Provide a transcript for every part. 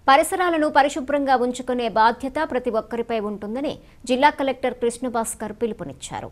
పరిసరాలను పరిశుభ్రంగా ఉంచుకునే బాధ్యత ప్రతి ఒక్కరిపై ఉంటుందని జిల్లా కలెక్టర్ కృష్ణభాస్కర్ పిలుపునిచ్చారు.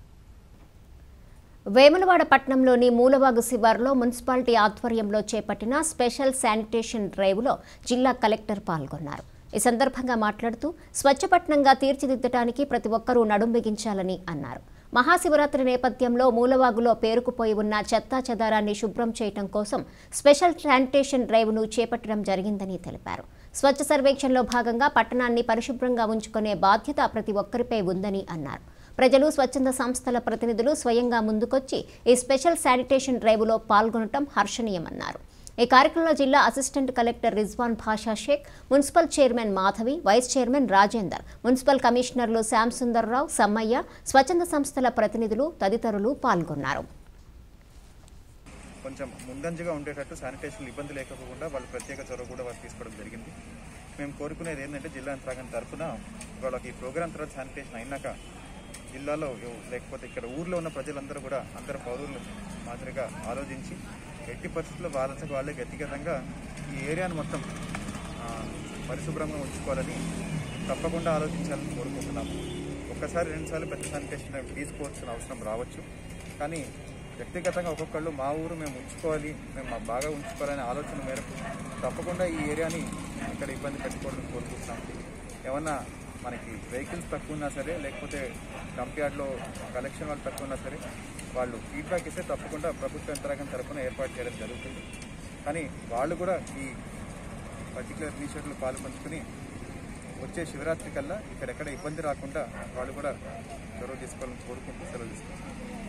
వేములవాడ పట్టణంలోని మూలవాగు శివారులో మున్సిపాలిటీ ఆధ్వర్యంలో చేపట్టిన స్పెషల్ శానిటేషన్ డ్రైవ్లో జిల్లా కలెక్టర్ పాల్గొన్నారు. ఈ సందర్భంగా మాట్లాడుతూ స్వచ్ఛపట్నంగా తీర్చిదిద్దడానికి ప్రతి ఒక్కరూ నడుం బిగించాలని అన్నారు. మహాశివరాత్రి నేపథ్యంలో మూలవాగులో పేరుకుపోయి ఉన్న చెత్తా చెదారాన్ని శుభ్రం చేయడం కోసం స్పెషల్ శానిటేషన్ డ్రైవ్ను చేపట్టడం జరిగిందని తెలిపారు. స్వచ్ఛ సర్వేక్షణలో భాగంగా పట్టణాన్ని పరిశుభ్రంగా ఉంచుకునే బాధ్యత ప్రతి ఒక్కరిపై ఉందని అన్నారు. ప్రజలు, స్వచ్ఛంద సంస్థల ప్రతినిధులు స్వయంగా ముందుకొచ్చి ఈ స్పెషల్ శానిటేషన్ డ్రైవ్లో పాల్గొనడం హర్షణీయమన్నారు. ఈ కార్యక్రమంలో జిల్లా assistant collector Rizwan Basha Shaik, municipal chairman Madhavi, vice chairman Rajender, municipal కమిషనర్లు శ్యామ్ సుందర్రావు, సమ్మయ్య, స్వచ్ఛంద సంస్థల ప్రతినిధులు తదితరులు పాల్గొన్నారు. కొంచెం ముందంజగా ఉండేటట్టు శానిటేషన్ ఇబ్బంది లేకపోకుండా వాళ్ళు ప్రత్యేక చొరవ కూడా వాళ్ళు తీసుకోవడం జరిగింది. మేము కోరుకునేది ఏంటంటే జిల్లా యంత్రాంగం తరఫున వాళ్ళకి ఈ ప్రోగ్రామ్ తర్వాత శానిటేషన్ అయినాక జిల్లాలో లేకపోతే ఇక్కడ ఊర్లో ఉన్న ప్రజలందరూ కూడా అందరు పౌరులు మాదిరిగా ఆలోచించి ఎట్టి పరిస్థితుల్లో వాళ్ళే వ్యక్తిగతంగా ఈ ఏరియాను మొత్తం పరిశుభ్రంగా ఉంచుకోవాలని తప్పకుండా ఆలోచించాలని కోరుకుంటున్నాము. ఒక్కసారి రెండుసార్లు పెద్ద శానిటేషన్ తీసుకోవాల్సిన అవసరం రావచ్చు, కానీ వ్యక్తిగతంగా ఒక్కొక్కళ్ళు మా ఊరు మేము ఉంచుకోవాలి, మేము బాగా ఉంచుకోవాలనే ఆలోచన మేరకు తప్పకుండా ఈ ఏరియాని ఇక్కడ ఇబ్బంది పెట్టుకోవాలని కోరుకుంటున్నాము. ఏమన్నా మనకి వెహికల్స్ తక్కువ ఉన్నా సరే, లేకపోతే డంప్ యార్డ్లో కలెక్షన్ వాళ్ళు తక్కువ ఉన్నా సరే, వాళ్ళు ఫీడ్బ్యాక్ ఇస్తే తప్పకుండా ప్రభుత్వ యంత్రాంగం తరఫున ఏర్పాటు చేయడం జరుగుతుంది. కానీ వాళ్ళు కూడా ఈ పర్టికులర్ ఇనిషియేటివ్లో పాల్పంచుకుని వచ్చే శివరాత్రి కల్లా ఇక్కడెక్కడ ఇబ్బంది రాకుండా వాళ్ళు కూడా చొరవ తీసుకోవాలని కోరుకుంటూ సెలవు తీసుకుంటారు.